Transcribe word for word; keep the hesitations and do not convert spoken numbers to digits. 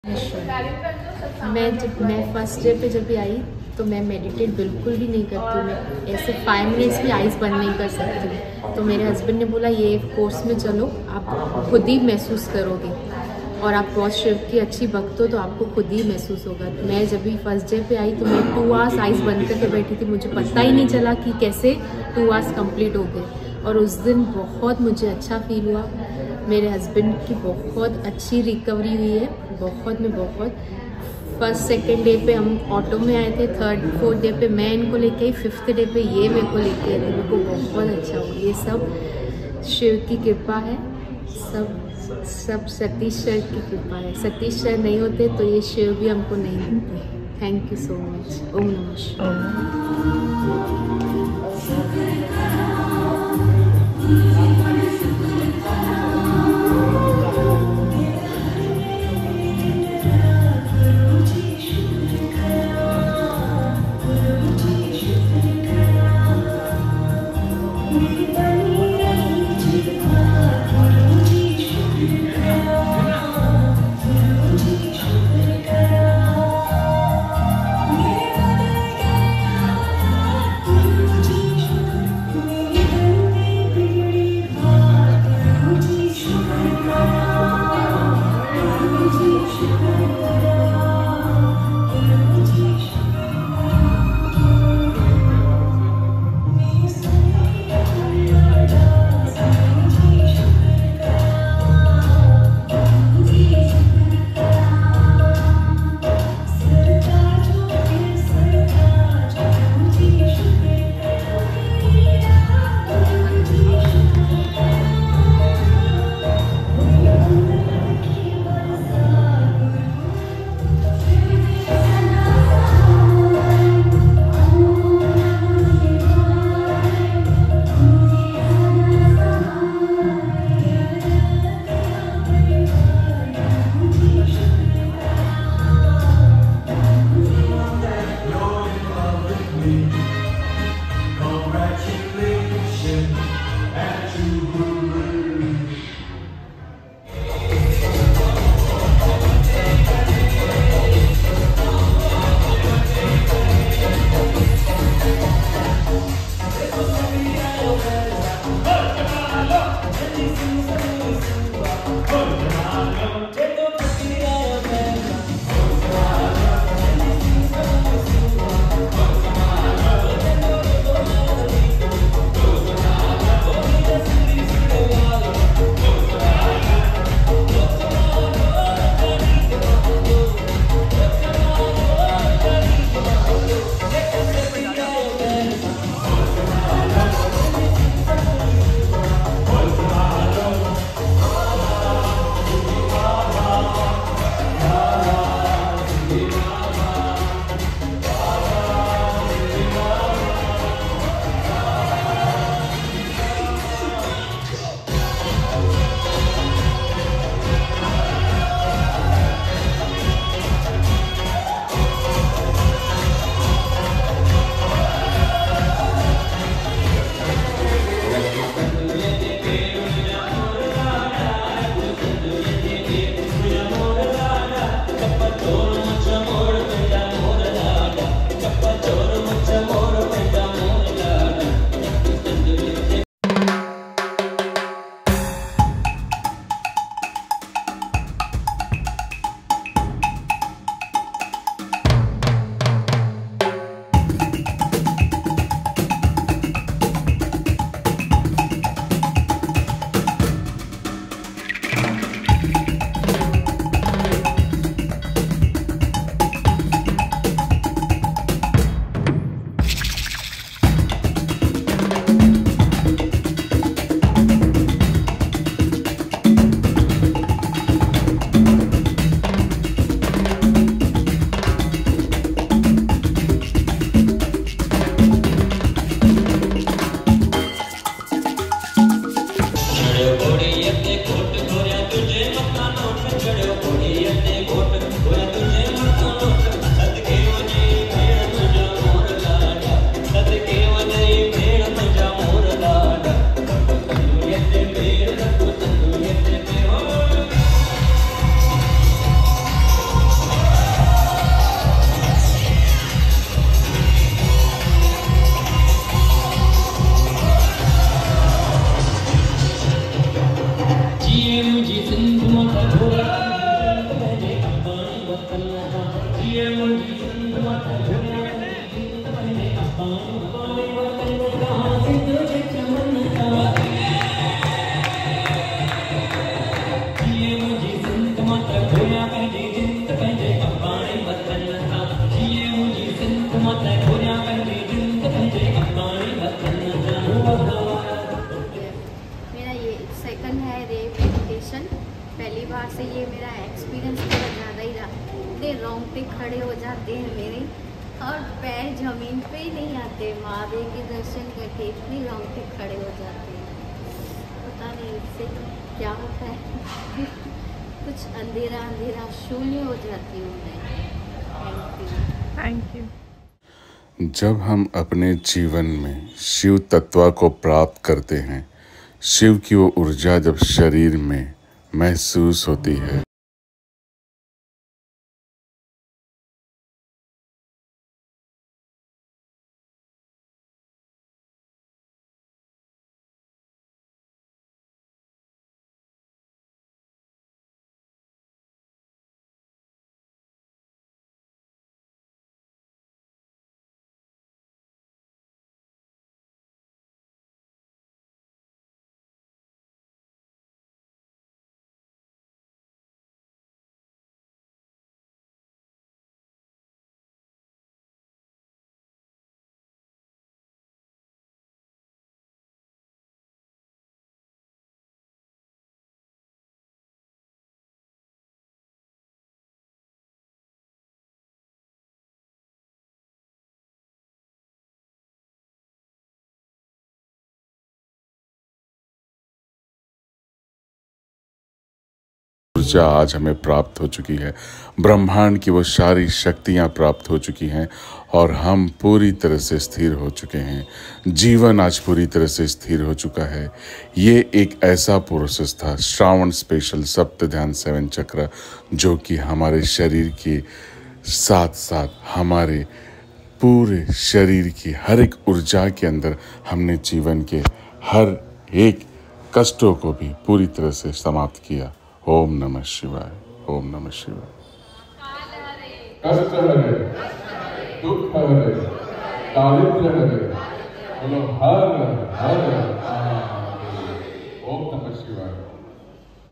मैं जब मैं फर्स्ट डे पे जब भी आई तो मैं मेडिटेट बिल्कुल भी नहीं करती हूँ। मैं ऐसे फाइव मिनट्स भी आइज़ बंद नहीं कर सकती। तो मेरे हस्बैंड ने बोला ये कोर्स में चलो, आप खुद ही महसूस करोगे और आप बहुत शिव की अच्छी भक्त हो तो आपको खुद ही महसूस होगा। मैं जब भी फर्स्ट डे पे आई तो मैं टू आवर्स आइज़ बंद करके बैठी थी। मुझे पता ही नहीं चला कि कैसे टू आवर्स कंप्लीट हो गए और उस दिन बहुत मुझे अच्छा फील हुआ। मेरे हस्बैंड की बहुत अच्छी रिकवरी हुई है, बहुत में बहुत। फर्स्ट सेकेंड डे पे हम ऑटो में आए थे, थर्ड फोर्थ डे पे मैं इनको लेके आई, फिफ्थ डे पे ये मेरे को लेके आए थे। मेरे को बहुत अच्छा हुआ। ये सब शिव की कृपा है, सब सब सतीश सर की कृपा है। सतीश सर नहीं होते तो ये शिव भी हमको नहीं मिलते। Thank you so much. ओम नमः शिवाय। मेरा ये सेकंड है रेप एजुकेशन। पहली बार से ये मेरा एक्सपीरियंस थोड़ा ज़्यादा ही रहा। इतने रोंगटे खड़े हो जाते हैं मेरे और पैर जमीन पे ही नहीं आते। महादेव के दर्शन करके इतने रोंगटे खड़े हो जाते हैं, पता नहीं इससे क्या होता है। कुछ अंधेरा अंधेरा शून्य हो जाती हूँ मैं। Thank you. जब हम अपने जीवन में शिव तत्व को प्राप्त करते हैं, शिव की वो ऊर्जा जब शरीर में महसूस होती है, ऊर्जा आज हमें प्राप्त हो चुकी है। ब्रह्मांड की वो सारी शक्तियाँ प्राप्त हो चुकी हैं और हम पूरी तरह से स्थिर हो चुके हैं। जीवन आज पूरी तरह से स्थिर हो चुका है। ये एक ऐसा प्रोसेस था, श्रावण स्पेशल सप्त ध्यान सेवन चक्र, जो कि हमारे शरीर के साथ साथ हमारे पूरे शरीर की हर एक ऊर्जा के अंदर हमने जीवन के हर एक कष्टों को भी पूरी तरह से समाप्त किया। ओम नमः शिवाय, ओम नमः शिवाय। कष्ट हरे, दुख हरे, दारिद्र्य हरे, बोलो हर हर महादेव। ओम नमः शिवाय।